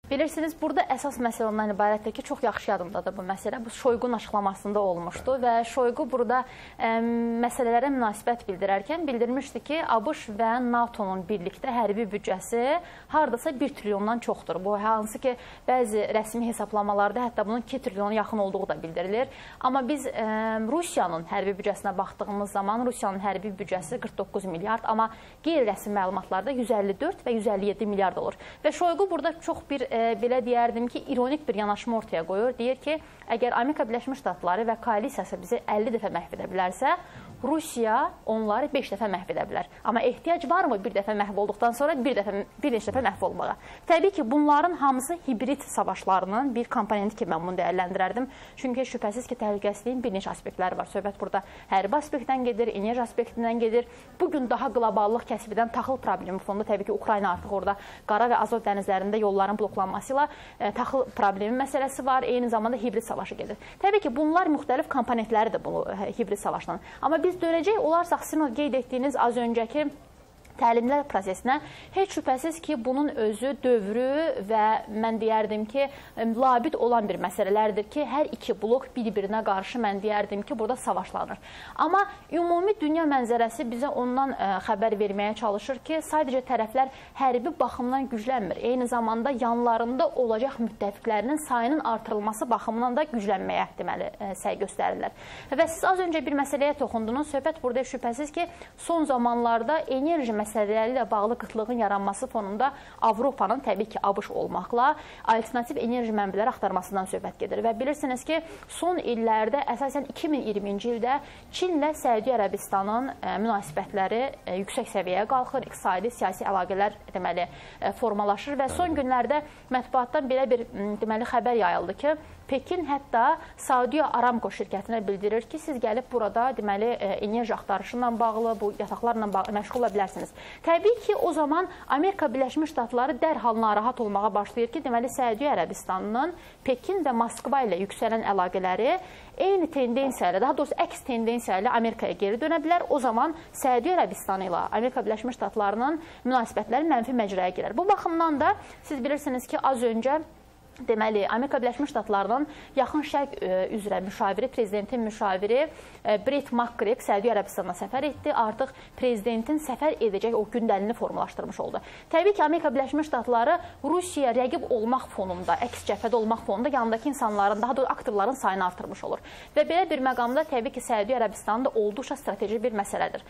Bilirsiniz, burada əsas məsələ ondan ibarətdir ki, çox yaxşı yadımdadır bu məsələ. Bu Şoyqunun açıqlamasında olmuşdu və Şoyqu burada məsələlərə münasibət bildirərkən bildirmişdi ki, ABŞ və NATO-nun birlikdə hərbi büdcəsi hardasa 1 trilyondan çoxdur. Bu, hansı ki, bəzi rəsmi hesablamalarda hətta bunun 2 trilyona yaxın olduğu da bildirilir. Amma biz Rusiyanın hərbi büdcəsinə baxdığımız zaman Rusiyanın hərbi büdcəsi 49 milyard, amma qeyri-rəsmi məlumatlarda 154 və 157 milyard olur. Və Şoyqu burada çox bir belə deyərdim ki, ironik bir yanaşma ortaya qoyur. Deyir ki, əgər Amerika Birləşmiş Ştatları və koalisiyası bizi 50 dəfə məhv edə bilərsə, Rusiya onları 5 dəfə məhv edə bilər. Amma ehtiyac varmı bir dəfə məhv olduqdan sonra bir neçə dəfə məhv olmağa? Təbii ki, bunların hamısı hibrid savaşlarının bir komponenti kimi mən bunu dəyərləndirərdim. Çünki şübhəsiz ki, təhlükəsizliyin bir neçə aspektləri var. Söhbət burada hərbi aspektdən gedir, enerji aspektindən gedir. Bugün daha qloballıq kəsb edən taxıl problemi fonunda təbii ki, Ukrayna artıq orada Qara və Azov dənizlərində yolların bloklanması ilə taxıl problemi məsələsi var. Eyni zamanda hibrid savaşı gedir. Təbii ki, bunlar müxtəlif komponentləridir bu hibrid savaşdan. Amma biz dönəcək olaraq sizin qeyd etdiyiniz az öncəki təlimlər prosesinə heç şübhəsiz ki, bunun özü dövrü və mən deyərdim ki, labid olan bir məsələlərdir ki, hər iki blok bir-birinə qarşı mən deyərdim ki, burada savaşlanır. Amma ümumi dünya mənzərəsi bizə ondan xəbər verməyə çalışır ki, sadəcə tərəflər hərbi baxımdan güclənmir. Eyni zamanda yanlarında olacaq müttəfiqlərinin sayının artırılması baxımından da güclənməyə deməli səy göstərirlər. Və siz az öncə bir məsələyə toxundunuz. Söhbət burada şübhəsiz ki, son zamanlarda enerji məsələləri ilə bağlı qıtlığın yaranması fonunda Avropanın təbii ki, ABŞ olmaqla alternativ enerji mənbələri axtarmasından söhbət gedir. Və bilirsiniz ki, son illərdə, əsasən 2020-ci ildə Çinlə Səudiyyə Ərəbistanın münasibətləri yüksək səviyyəyə qalxır, iqtisadi, siyasi əlaqələr deməli formalaşır və son günlərdə mətbuatdan belə bir deməli xəbər yayıldı ki, Pekin hətta Saudiya Aramco şirkətinə bildirir ki, siz gəlib burada deməli enerji axtarışından bağlı, bu yataqlarla bağlı məşğul ola bilərsiniz. Təbii ki, o zaman Amerika Birləşmiş Ştatları dərhal narahat olmağa başlayır ki, deməli Səudiyyə Ərəbistanının Pekin və Moskva ilə yüksələn əlaqələri eyni tendensiya ilə, daha doğrusu əks tendensiya ilə Amerikaya geri dönə bilər. O zaman Səudiyyə Ərəbistanı ilə Amerika Birləşmiş Ştatlarının münasibətləri mənfi məcraya girer. Bu baxımdan da siz bilirsiniz ki, az öncə deməli, Amerika Birləşmiş Ştatlarının yaxın şərq üzrə müşaviri, prezidentin müşaviri Brett McGregor Səudiyyə Ərəbistanına səfər etdi. Artıq prezidentin səfər edəcək o gündəliyini formalaşdırmış oldu. Təbii ki, Amerika Birləşmiş Ştatları Rusiyaya rəqib olmaq fonunda, əks cəbhədə olmaq fonunda yanındakı insanların, daha doğrusu aktivlərin sayını artırmış olur. Və belə bir məqamda təbii ki, Səudiyyə Ərəbistanı da olduqca strateji bir məsələdir.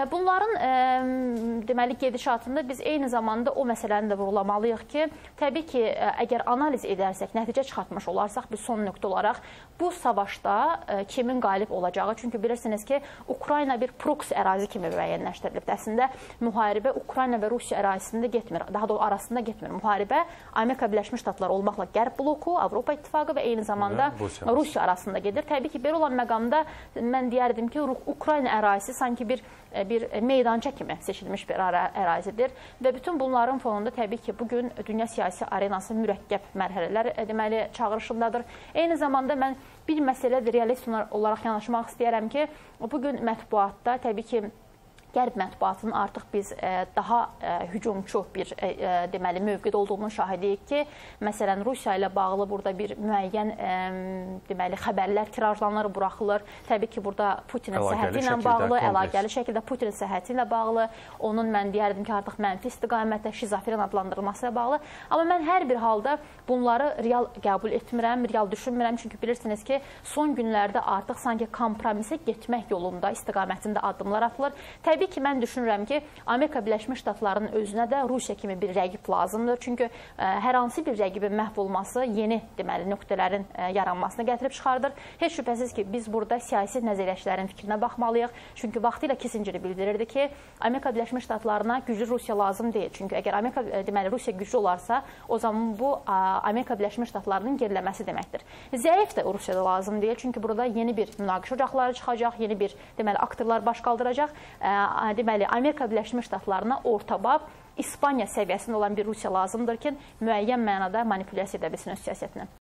Bunların deməli gedişatında biz eyni zamanda o məsələni də vurğulamalıyıq ki, təbii ki, əgər analiz edərsək, nəticə çıxartmış olarsak biz son nöqtə olaraq bu savaşda kimin qalib olacağı, çünki bilirsiniz ki, Ukrayna bir proksi ərazi kimi müəyyənləşdirilib. Əslində, müharibə Ukrayna və Rusiya ərazisində getmir, daha doğrusu arasında getmir. Müharibə Amerika Birləşmiş Ştatları olmaqla Qərb bloku, Avropa İttifaqı və eyni zamanda Rusiya arasında gedir. Təbii ki, belə olan məqamda mən deyərdim ki, Ukrayna ərazisi sanki bir meydança kimi seçilmiş bir ərazidir və bütün bunların fonunda təbii ki, bugün dünya siyasi arenası mürəkkəb mərhələlər deməli çağırışındadır. Eyni zamanda mən bir məsələdə realist olaraq yanaşmaq istəyərəm ki, bugün mətbuatda təbii ki, Qərb mətbuatının artıq biz daha hücumçu bir deməli mövqedə olduğunu şahidiyik ki, məsələn, Rusiya ilə bağlı burada bir müəyyən deməli xəbərlər tirajlanır, buraxılır. Təbii ki, burada Putinin səhhəti ilə bağlı, əlaqəli şəkildə Putinin səhhəti ilə bağlı, onun mən deyərdim ki, artıq mənfi istiqamətdə şizofren adlandırılması ilə bağlı. Amma mən hər bir halda bunları real qəbul etmirəm, real düşünmürəm. Çünki bilirsiniz ki, son günlərdə artıq sanki kompromisə getmək yolunda, istiqamətində addımlar atılır. Təbii ki, mən düşünürəm ki, Amerika Birləşmiş Ştatlarının özünə də Rusiya kimi bir rəqib lazımdır. Çünki hər hansı bir rəqibin məhv olması yeni deməli nöqtələrin yaranmasına gətirib çıxardır. Heç şübhəsiz ki, biz burada siyasi nəzəriyyəçilərin fikrinə baxmalıyıq. Çünki vaxtilə Kissinger bildirirdi ki, Amerika Birləşmiş Ştatlarına güclü Rusiya lazım deyil. Çünki əgər Amerika deməli Rusiya güclü olarsa, o zaman bu Amerika Birləşmiş Ştatlarının geriləməsi deməkdir. Zəif də Rusiyada lazım deyil. Çünki burada yeni bir münaqişə ocaqları çıxacaq, yeni bir deməli aktorlar baş qaldıracaq. Deməli, Amerika Birləşmiş Ştatlarına ortabab İspaniya səviyyəsində olan bir Rusiya lazımdır ki, müəyyən mənada manipulyasiya edə bilsin öz siyasətinə.